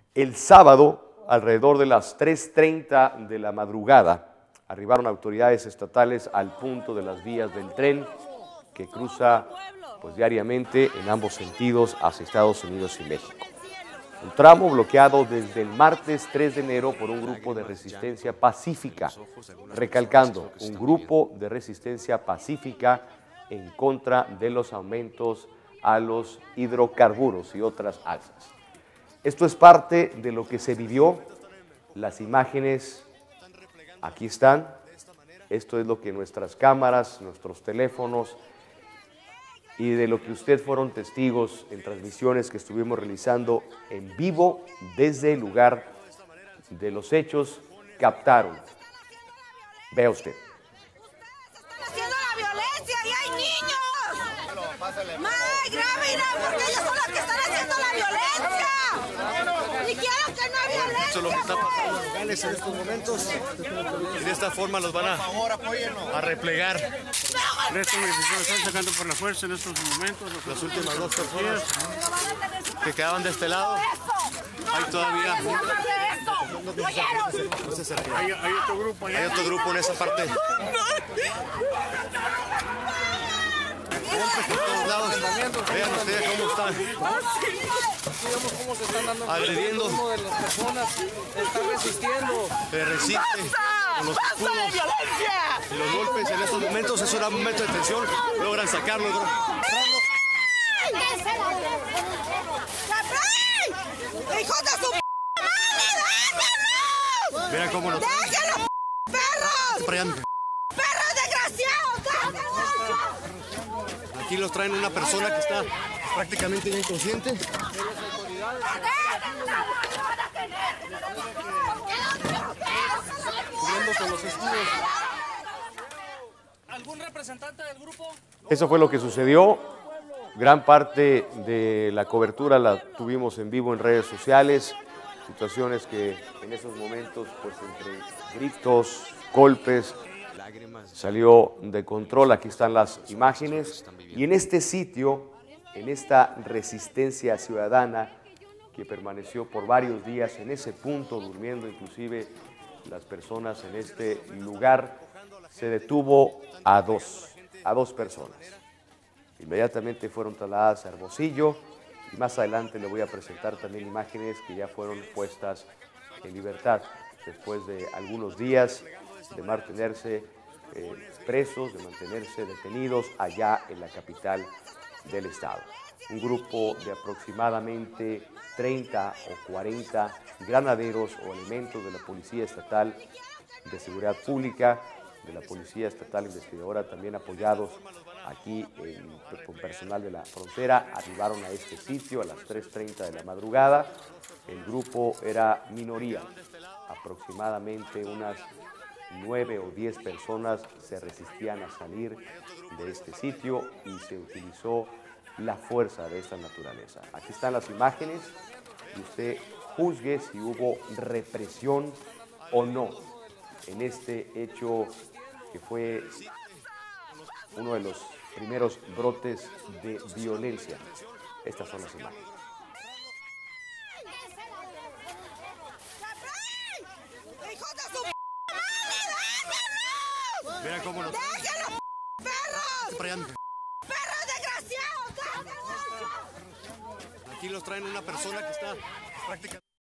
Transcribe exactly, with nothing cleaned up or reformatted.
El sábado, alrededor de las tres treinta de la madrugada, arribaron autoridades estatales al punto de las vías del tren que cruza pues, diariamente en ambos sentidos hacia Estados Unidos y México. Un tramo bloqueado desde el martes tres de enero por un grupo de resistencia pacífica, recalcando, un grupo de resistencia pacífica en contra de los aumentos a los hidrocarburos y otras alzas. Esto es parte de lo que se vivió. Las imágenes aquí están. Esto es lo que nuestras cámaras, nuestros teléfonos y de lo que ustedes fueron testigos en transmisiones que estuvimos realizando en vivo desde el lugar de los hechos captaron. Vea usted. ¡Están haciendo la violencia y hay niños! ¡Más grave, Irán, porque ellos son los que están haciendo la violencia! ¡Y quiero que no haya violencia! Eso es lo que está pasando en Nogales en estos momentos. Y de esta forma los van a, a replegar. Estos militares están sacando por la fuerza en estos momentos. Los Las últimas dos personas que quedaban de este lado, hay todavía. Hay, hay otro grupo allá. Hay otro grupo en esa parte. Golpes por todos lados. Vean ustedes cómo están. Vemos cómo se están dando agrediendo. Uno de las personas está resistiendo. Se resiste con los escudos y los golpes. En estos momentos es un momento de tensión. Logran sacarlo. ¡Hijos de su p*** madre! Vean cómo los ¡Déjenlos, perros! traen. ¡Perros desgraciados! Aquí los traen una persona que está prácticamente inconsciente. Cubriendo con los escudos. ¿Algún representante del grupo? Eso fue lo que sucedió. Gran parte de la cobertura la tuvimos en vivo en redes sociales. Situaciones que en esos momentos, pues entre gritos, golpes, salió de control. Aquí están las imágenes. Y en este sitio, en esta resistencia ciudadana que permaneció por varios días en ese punto, durmiendo inclusive las personas en este lugar, se detuvo a dos, a dos personas. Inmediatamente fueron trasladadas a Hermosillo y más adelante le voy a presentar también imágenes que ya fueron puestas en libertad después de algunos días de mantenerse eh, presos, de mantenerse detenidos allá en la capital del estado. Un grupo de aproximadamente treinta o cuarenta granaderos o elementos de la Policía Estatal de Seguridad Pública, de la Policía Estatal Investigadora, también apoyados aquí en, con personal de la frontera, arribaron a este sitio a las tres treinta de la madrugada. El grupo era minoría, aproximadamente unas nueve o diez personas se resistían a salir de este sitio y se utilizó la fuerza de esta naturaleza. Aquí están las imágenes y usted juzgue si hubo represión o no en este hecho que fue uno de los primeros brotes de violencia. Estas son las imágenes. ¡Hijos de su p*** madre! Vean cómo los ¡Déjenlos, perros! traen. ¡Perros desgraciados! Aquí los traen una persona que está prácticamente